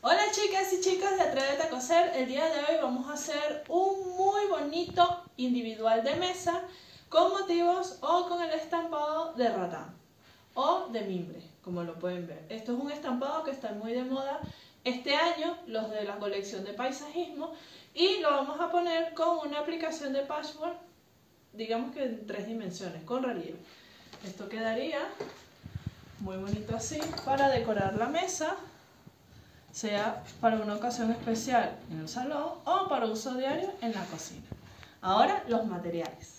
Hola chicas y chicos de Atrévete a Coser. El día de hoy vamos a hacer un muy bonito individual de mesa con motivos o con el estampado de ratán o de mimbre, como lo pueden ver. Esto es un estampado que está muy de moda este año, los de la colección de paisajismo, y lo vamos a poner con una aplicación de patchwork, digamos que en 3 dimensiones, con relieve. Esto quedaría muy bonito así para decorar la mesa, sea para una ocasión especial en el salón o para uso diario en la cocina. Ahora los materiales.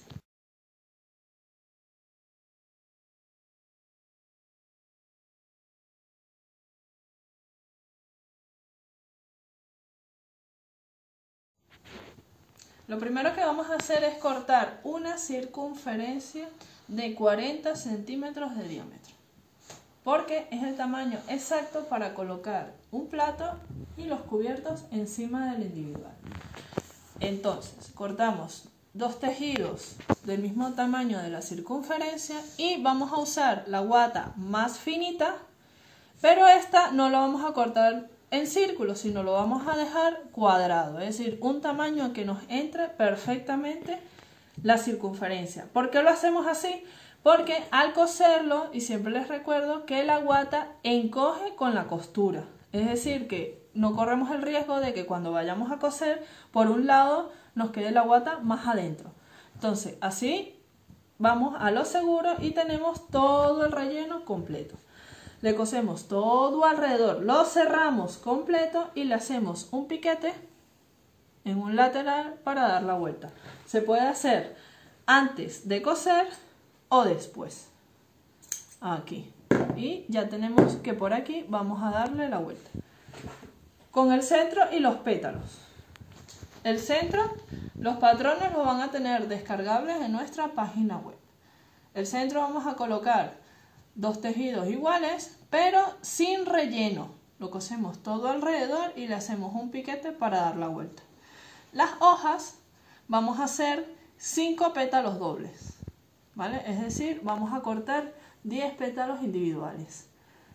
Lo primero que vamos a hacer es cortar una circunferencia de 40 centímetros de diámetro, porque es el tamaño exacto para colocar un plato y los cubiertos encima del individual. Entonces, cortamos 2 tejidos del mismo tamaño de la circunferencia y vamos a usar la guata más finita, pero esta no la vamos a cortar en círculo, sino lo vamos a dejar cuadrado, es decir, un tamaño que nos entre perfectamente la circunferencia. ¿Por qué lo hacemos así? Porque al coserlo, y siempre les recuerdo que la guata encoge con la costura, es decir, que no corremos el riesgo de que cuando vayamos a coser, por un lado nos quede la guata más adentro. Entonces, así vamos a lo seguro y tenemos todo el relleno completo. Le cosemos todo alrededor, lo cerramos completo y le hacemos un piquete en un lateral para dar la vuelta. Se puede hacer antes de coser o después. Aquí. Y ya tenemos que por aquí vamos a darle la vuelta. Con el centro y los pétalos. El centro, los patrones los van a tener descargables en nuestra página web. El centro vamos a colocar 2 tejidos iguales, pero sin relleno. Lo cosemos todo alrededor y le hacemos un piquete para dar la vuelta. Las hojas vamos a hacer 5 pétalos dobles, ¿vale? Es decir, vamos a cortar 10 pétalos individuales.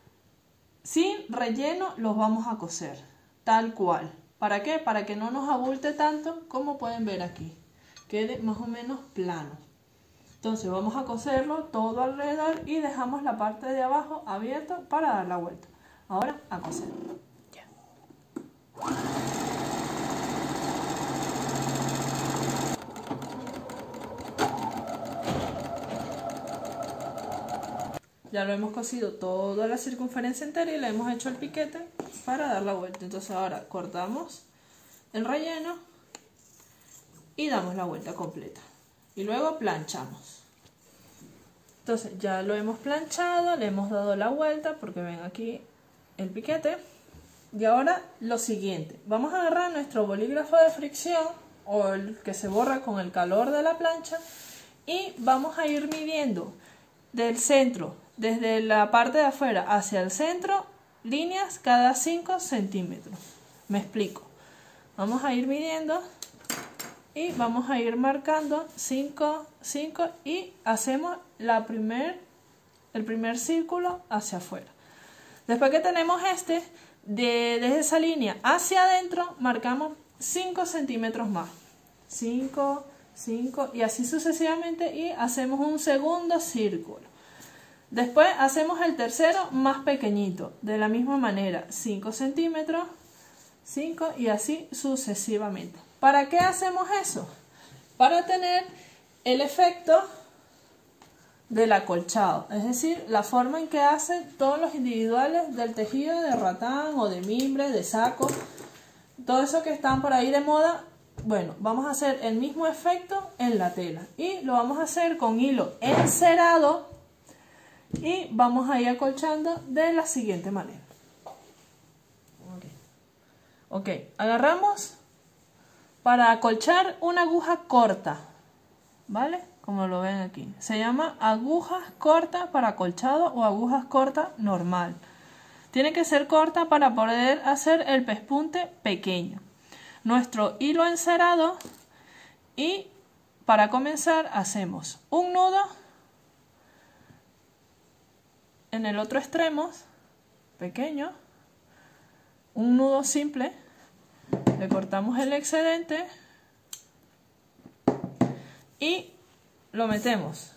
Sin relleno los vamos a coser, tal cual. ¿Para qué? Para que no nos abulte tanto, como pueden ver aquí. Quede más o menos plano. Entonces vamos a coserlo todo alrededor y dejamos la parte de abajo abierta para dar la vuelta. Ahora a coser. Ya lo hemos cosido toda la circunferencia entera y le hemos hecho el piquete para dar la vuelta. Entonces ahora cortamos el relleno y damos la vuelta completa. Y luego planchamos. Entonces ya lo hemos planchado, le hemos dado la vuelta porque ven aquí el piquete. Y ahora lo siguiente, vamos a agarrar nuestro bolígrafo de fricción o el que se borra con el calor de la plancha y vamos a ir midiendo del centro, desde la parte de afuera hacia el centro, líneas cada 5 centímetros. Me explico. Vamos a ir midiendo y vamos a ir marcando 5, 5 y hacemos el primer círculo hacia afuera. Después que tenemos desde esa línea hacia adentro, marcamos 5 centímetros más. 5, 5 y así sucesivamente y hacemos un segundo círculo. Después hacemos el tercero más pequeñito, de la misma manera, 5 centímetros, 5 y así sucesivamente. ¿Para qué hacemos eso? Para tener el efecto del acolchado, es decir, la forma en que hacen todos los individuales del tejido de ratán o de mimbre, de saco, todo eso que están por ahí de moda. Bueno, vamos a hacer el mismo efecto en la tela y lo vamos a hacer con hilo encerado y vamos a ir acolchando de la siguiente manera. Ok, agarramos para acolchar una aguja corta, ¿vale? Como lo ven aquí. Se llama agujas cortas para acolchado o agujas cortas normal. Tiene que ser corta para poder hacer el pespunte pequeño. Nuestro hilo encerado y para comenzar hacemos un nudo en el otro extremo, pequeño, un nudo simple, le cortamos el excedente y lo metemos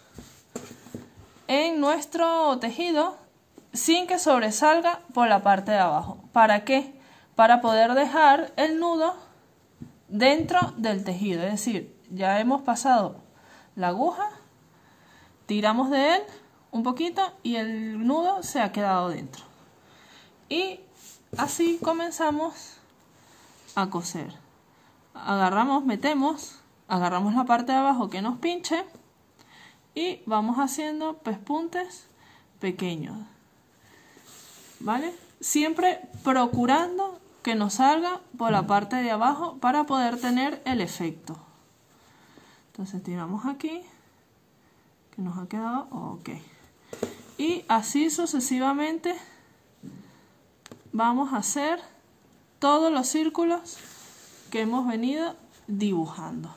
en nuestro tejido sin que sobresalga por la parte de abajo. ¿Para qué? Para poder dejar el nudo dentro del tejido, es decir, ya hemos pasado la aguja, tiramos de él un poquito y el nudo se ha quedado dentro. Y así comenzamos a coser. Agarramos, metemos, agarramos la parte de abajo que nos pinche y vamos haciendo pespuntes pequeños, ¿vale? Siempre procurando que nos salga por la parte de abajo para poder tener el efecto. Entonces tiramos aquí, que nos ha quedado ok. Y así sucesivamente vamos a hacer todos los círculos que hemos venido dibujando.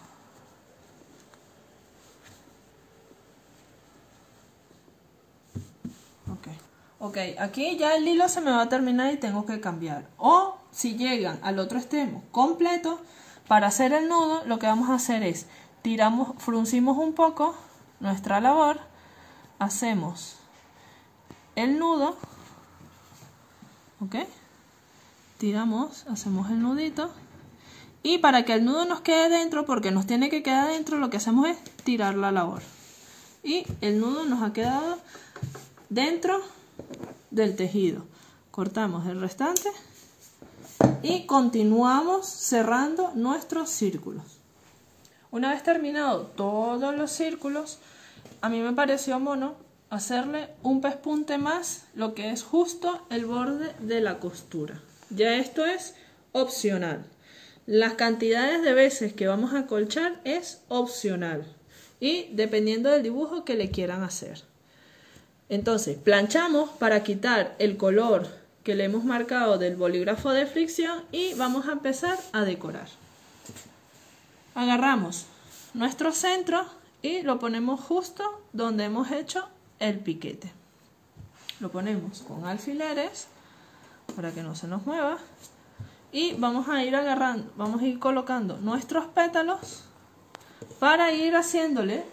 Ok, aquí ya el hilo se me va a terminar y tengo que cambiar. O si llegan al otro extremo completo, para hacer el nudo lo que vamos a hacer es fruncimos un poco nuestra labor, hacemos el nudo, ok, tiramos, hacemos el nudito y para que el nudo nos quede dentro, porque nos tiene que quedar dentro, lo que hacemos es tirar la labor y el nudo nos ha quedado dentro del tejido. Cortamos el restante y continuamos cerrando nuestros círculos. Una vez terminado todos los círculos, a mí me pareció mono hacerle un pespunte más, lo que es justo el borde de la costura. Ya esto es opcional. Las cantidades de veces que vamos a acolchar es opcional y dependiendo del dibujo que le quieran hacer. Entonces planchamos para quitar el color que le hemos marcado del bolígrafo de fricción y vamos a empezar a decorar. Agarramos nuestro centro y lo ponemos justo donde hemos hecho el piquete. Lo ponemos con alfileres para que no se nos mueva y vamos a ir agarrando, vamos a ir colocando nuestros pétalos para ir haciéndole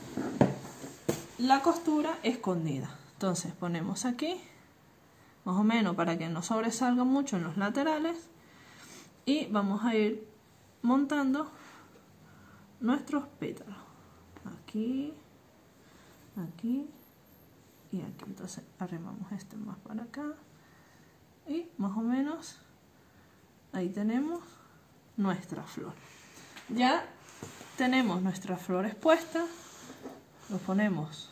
la costura escondida. Entonces ponemos aquí más o menos para que no sobresalga mucho en los laterales y vamos a ir montando nuestros pétalos aquí, aquí y aquí. Entonces arrimamos este más para acá y más o menos ahí tenemos nuestra flor. Ya tenemos nuestras flores puestas, los ponemos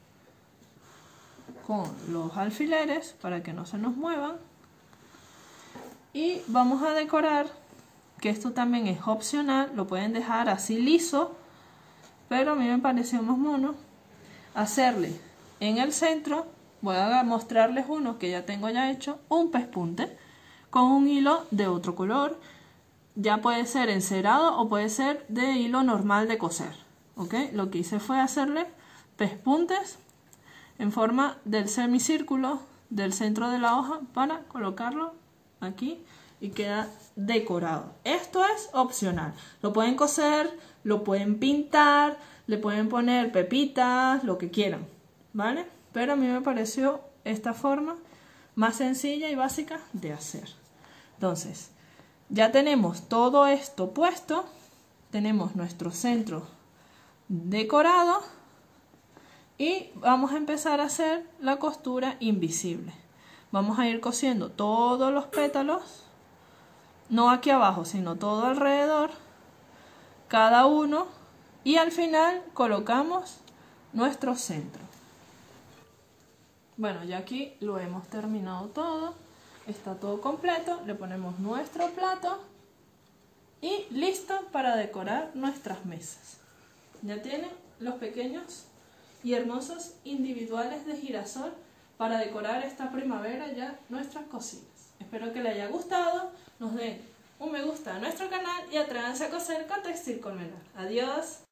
con los alfileres para que no se nos muevan y vamos a decorar, que esto también es opcional, lo pueden dejar así liso, pero a mí me pareció más mono hacerle en el centro. Voy a mostrarles uno que ya tengo ya hecho, un pespunte con un hilo de otro color, ya puede ser encerado o puede ser de hilo normal de coser, ¿ok? Lo que hice fue hacerle pespuntes en forma del semicírculo del centro de la hoja para colocarlo aquí y queda decorado. Esto es opcional, lo pueden coser, lo pueden pintar, le pueden poner pepitas, lo que quieran, ¿vale? Pero a mí me pareció esta forma más sencilla y básica de hacer. Entonces, ya tenemos todo esto puesto, tenemos nuestro centro decorado y vamos a empezar a hacer la costura invisible. Vamos a ir cosiendo todos los pétalos, no aquí abajo, sino todo alrededor, cada uno, y al final colocamos nuestro centro. Bueno, ya aquí lo hemos terminado todo, está todo completo, le ponemos nuestro plato y listo para decorar nuestras mesas. Ya tienen los pequeños y hermosos individuales de girasol para decorar esta primavera ya nuestras cocinas. Espero que les haya gustado, nos den un me gusta a nuestro canal y atrévanse a coser con Textil Colmenar. Adiós.